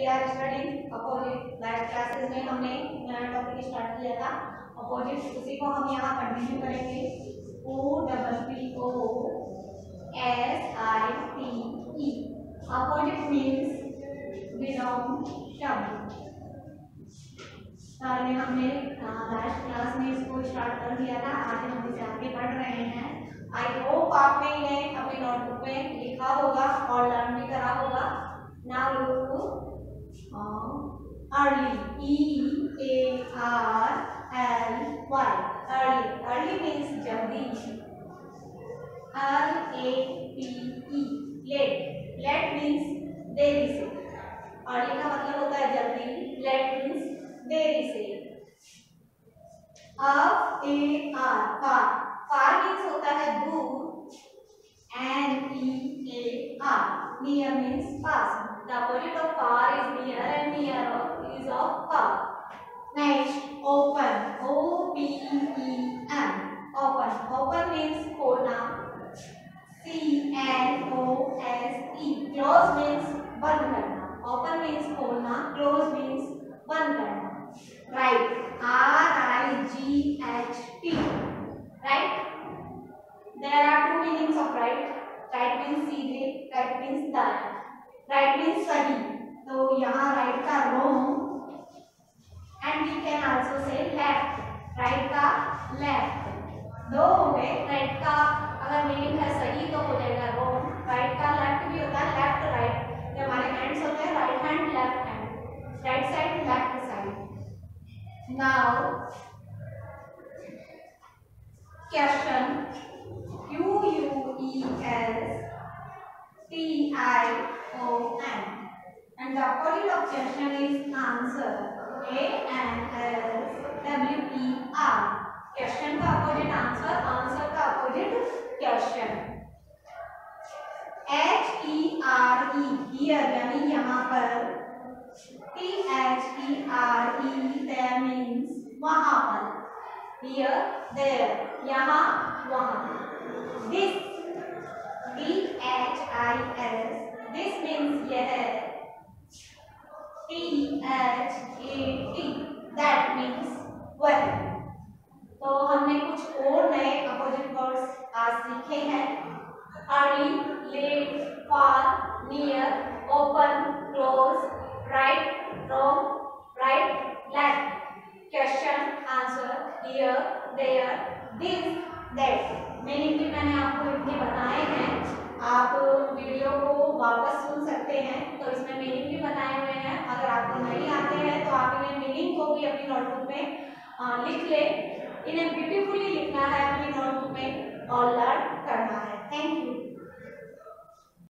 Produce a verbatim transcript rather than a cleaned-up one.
We are studying opposite. Last classes में हमने नया टॉपिक स्टार्ट किया था अपोजिट, उसी को हम यहाँ कंटिन्यू करेंगे। O double P O S I T E, opposite means विलोम शब्द। पहले हमने लास्ट क्लास में इसको स्टार्ट कर दिया था, आज हम इसे आगे बढ़ रहे हैं। आई होप आपने इन्हें अपनी नोटबुक में लिखा होगा और लर्न भी करा होगा। Now look early, E A R L Y, early. Early means जल्दी। R A T E, late. Late means देरी से। अर्ली का मतलब होता है जल्दी, लेट मीन्स देरी से। F A R, far, far means होता है दूर। N E A R, near means pass. The opposite of far is near and near is of far. Next, open, O P E N, open. Open means खोलना, C N O S E. Close means बंद करना. Open means खोलना, close means बंद करना. Right, R I G H T, right? There are two meanings of right. Right means सीधे, right means दाएं. Right means सही, तो यहाँ right का wrong, and we can also say left. Right का left, दो हो गए. Right का अगर meaning है सही तो हो जाएगा wrong. Right का left भी होता है, left right. जब हमारे hands होते हैं right hand left hand, right side left side. Now question, Q U E S T I O N, and the opposite of question is answer, A N S W E R. Question का opposite answer, answer का opposite question. H E R E, here यानी यहाँ पर, T H E R E, there means वहाँ पर, here there, यहाँ वहाँ. This, D H I S, this means यह, T H A T, that means वह. तो हमने कुछ और नए अपोजिट वर्ड्स आज सीखे हैं. Early, late, far, near, open, close, right, wrong, right, left. Question, answer, here, there, this, that. Meaning भी मैंने आपको इतने बताए हैं, आप वीडियो को वापस सुन सकते हैं, तो इसमें मीनिंग भी बताए हुए हैं. अगर आपको नहीं आते हैं तो आप इन्हें मीनिंग को भी अपनी नोटबुक में लिख ले. इन्हें ब्यूटीफुली लिखना है अपनी नोटबुक में,